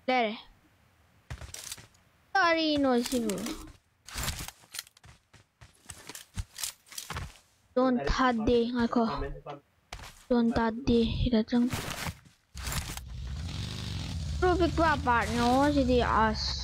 There. Sorry, no, Shibu. Don't had day, I call. Don't had day, that's a big part, no, she did us.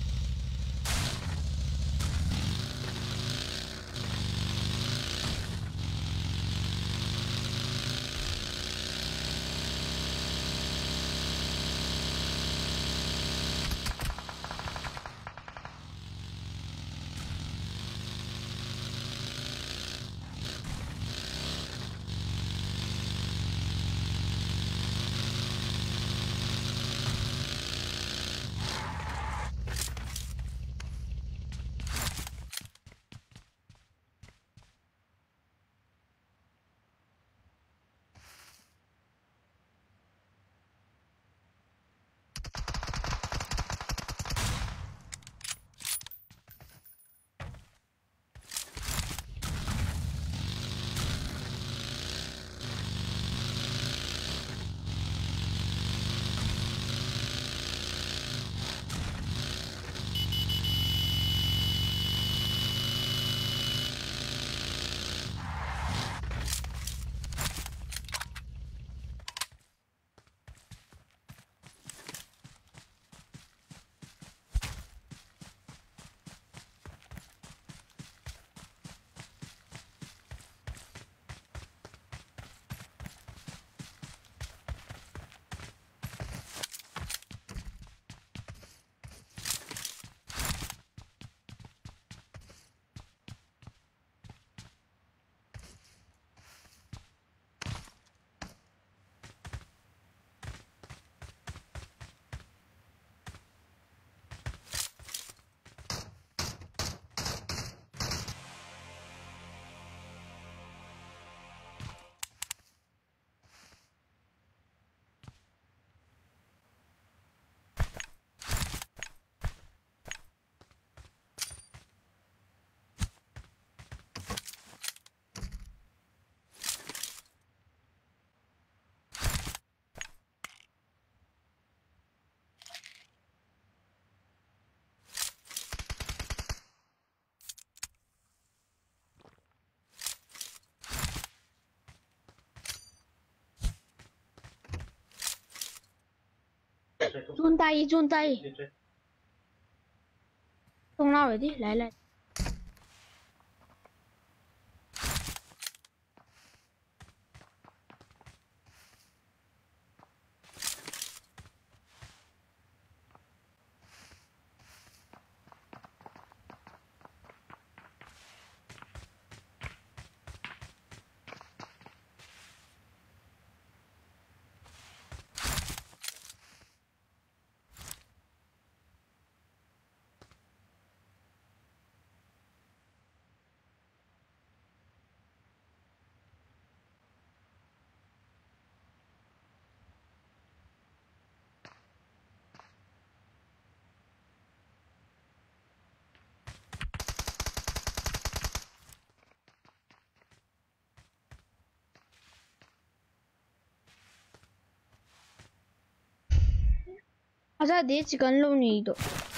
Chun tay, chun tay. Không nào rồi đi, lại. 타자 네 지간 롱이도.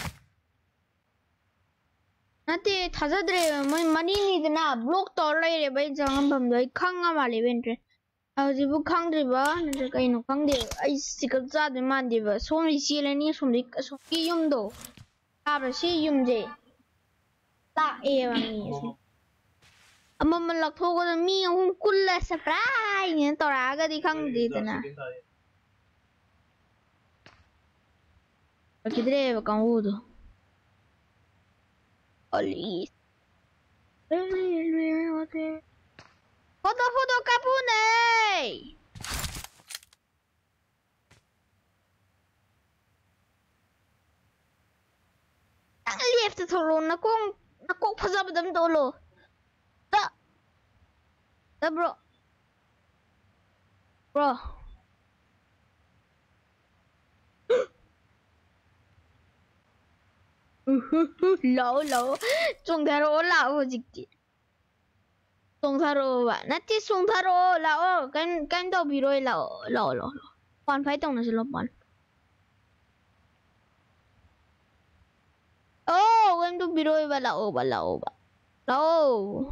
나한테 타자들의 많이 니드나 블록 떨어이래 봐 이장한 밤도 강가 말이 왠지. 아지부 강들봐 나들 까이노 강들 아이씨 갑자들 만디봐 소리 시래니 소리 юм도. 아버시 юм제. 딱 에왕이. 한번만 락 토고는 미용 꿀라 서프라이즈 떠라가디 강디드나. Chiedeva con Udo. Olì. Foto capune. Ang lief te tolo na kung pasabad ang tolo. Da bro. Lỗ 송타로 lão dịch 송타로 và nãy 송타로 lão cái đầu bị rồi lão còn phải tông là sẽ lột bọn Oh, em tu biro ba lao ba lao ba. Lao.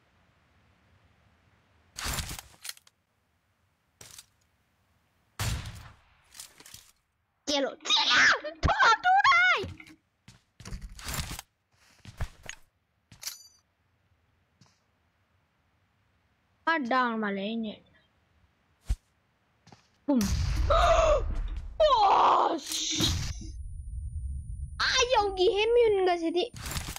Chelo. Thua tu đây. Down mà lấy nhỉ. Boom. Oh. Ayaw game yun kasi di.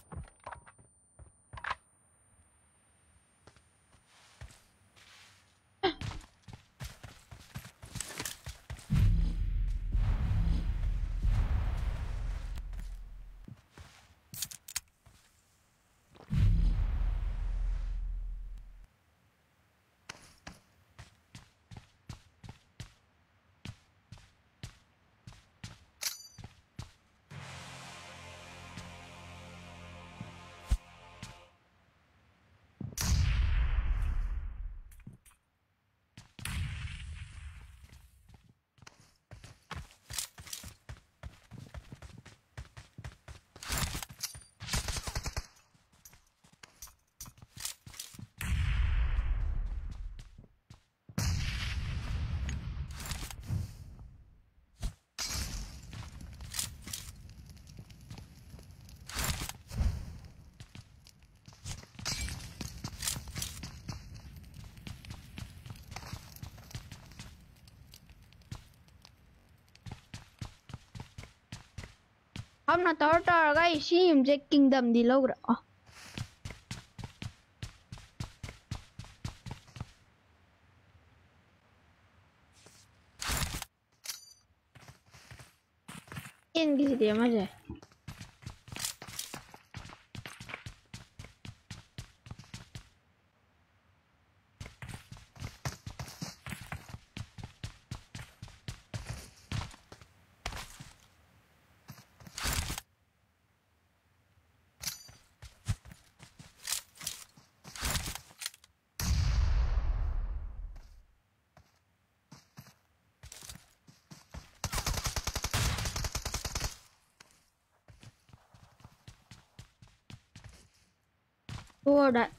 Hôm nào tao cho cái sim sẽ kingdom đi lâu rồi. In cái gì đấy mà vậy? Thua đấy.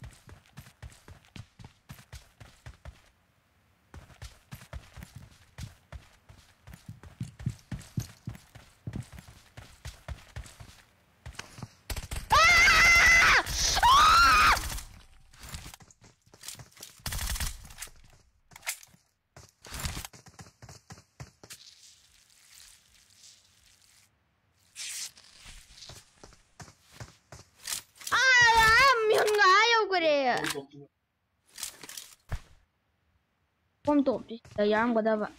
Không tốt đi, tới ăn của ta vậy.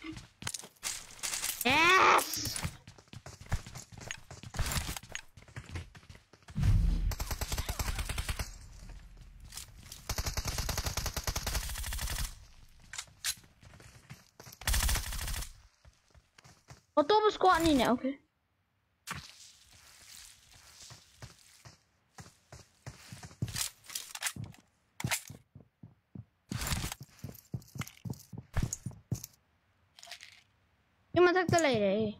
Yes. Auto squad ni nè, okay. Nhưng mà chắc lấy đấy.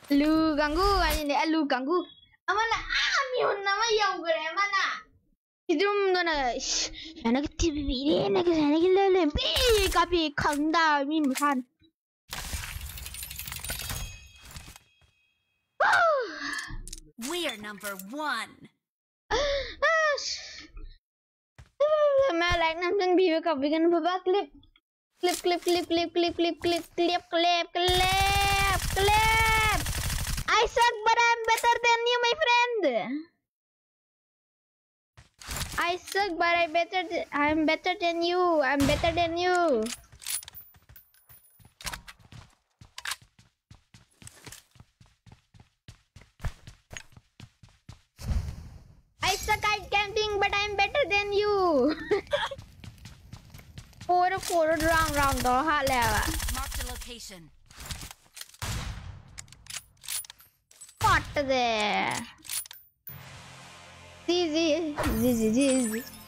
Lu ganggu aja nih, lu ganggu. Amana miun nama yang gue mana? Hidung dona, anak TV ini, anak lele, tapi kanda min bukan. We are number 1. मैं like नाम जन भी वे कभी करने पर बात clip I suck but I'm better than you my friend. I suck but I'm better than you. I'm better than you. I suck at camping but I'm better than you. Four round đó hả lẹ. Mark the location. What there? Easy.